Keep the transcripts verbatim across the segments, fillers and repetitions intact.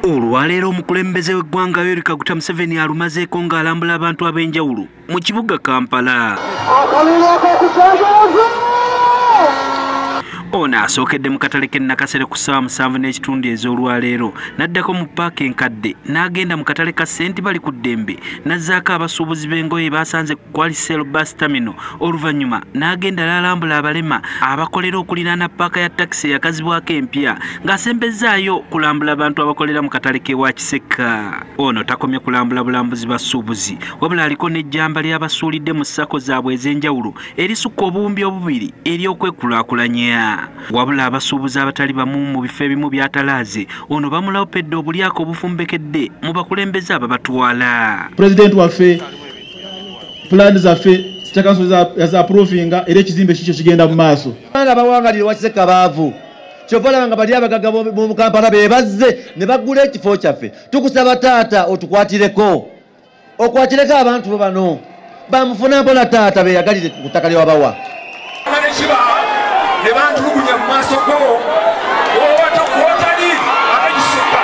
Olwaleero omukulembeze w'eggwanga Yoweri Kaguta Museveni alumazeeko ng'alambula abantu ab'enjawulo mu kibuga Kampala. Ono asookedde mu katale k'e Nakasero ku ssaawa musanvu n'ekitundu ez'olwaleero n'addako mu paaka enkadde n'agenda mu katale ka Ssenti Bali ku Ddembe n'azzaako abasuubuzi b'engoye baasanze ku Kwalisel bus terminal oluvannyuma n'agenda n'alambula abalema abakolera okuliraana paaka ya takisi eyakazibwako empya ng'asembezzaayo kulambula abantu abakolera mu katale k'ewa Kiseka. Ono takomye kulambula bulambuzi basuubuzi wabula aliko n'ejjamba ly'abasuulidde mu ssako zaabwe ez'enjawulo erisukka obuwumbi obubiri ery'okwekulaakulanya. Wabula abasuubuzi abatali bamu mu bifo ebimu byatalaaze ono bamulawopedde obulyako obufumbekedde mu bakulembeze ababatwala. President waffe plan zaffe sitakanso za approvinga era ekizimbe kikyo kigenda mu maaso. Banga bawangalira Wakiseka baavu kyovala nga bali abagaga mu Kampala be bazze ne bagula ekifo kyaffe. Tukusaba taata otukwatireko okwatireko abantu bano bamufuna mpola taata be yagalire ku ttaka lyabawa. Ne bantulugunya mu maaso go owato kwotali abagisuka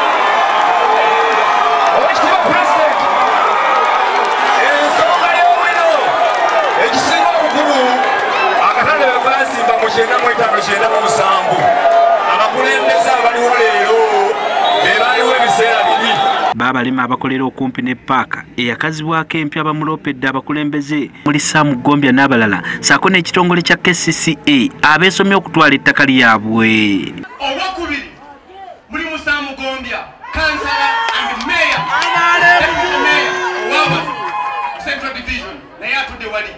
owekitiibwa president ensonga y'obwino ekisinga obukulu akatale bwe baazimba mu kyenda mu etaano kyenda mu musanvu abakulembeze abaliwo leero be baaliwo ebiseera bibi. Baabalema abakolera okumpi ne paaka eyakazibwako empya bamulopedde abakulembeze muli Sam Gombya n'abalala saako n'ekitongole kya K C C A abeesomye okutwala ettaka lyabwe. Olwokubiri muli mu Sam Gombya kansala and mayor deputy mayor Wawa Central Division naye atudde wali.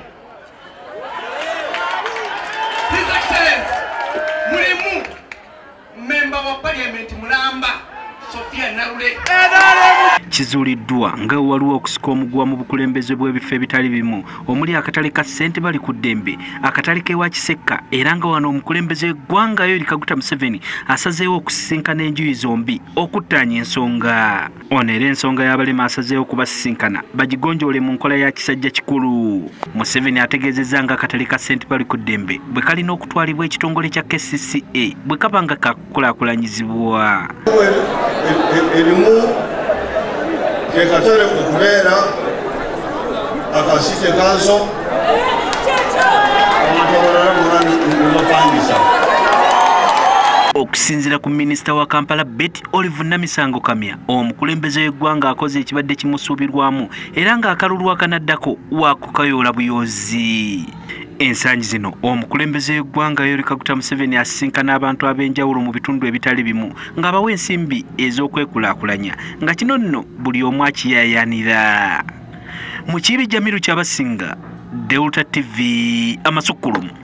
His Excellency mulimu member wa parliament mulamba Sofia Narule. Kizuuliddwa nga waliwo okusika omugwa mu bukulembeze bw'ebifo ebitali bimu omuli akatale ka Ssenti Bali ku Ddembe akatale k'ewa Kiseka era nga wano omukulembeze w'eggwanga Yoweri Kaguta Museveni asazeewo okusisinkana enjuyi zombi okuttaanya ensonga. Ono era ensonga y'abalema asazeewo okubasisinkana bagigonjoole mu nkola ya kisajja kikulu. Museveni ategeezezza nga akatale ka Ssenti Bali ku Ddembe bwe kalina okutwalibwa ekitongole kya K C C A bwe kaba nga kakulaakulanyizibwa. Erimu kekatale okubeera akasite kanso okusinziira ku minisita wa Kampala Betty Olive Namisango Kamya omukulembeze w'eggwanga akoze ekibadde kimusuubirwamu era ng'akalulu akanaddako wakukayoola buyozi. Ensangi zino omukulembeze w'eggwanga Yoweri Kaguta Museveni asisinkana abantu ab'enjawulo mu bitundu ebitali bimu ng'abawa ensimbi ez'okwekulaakulanya nga kino nno buli omu akiyaayaanira. Mu kibi Jamiru ky'abasinga Delta T V Amasukulumu.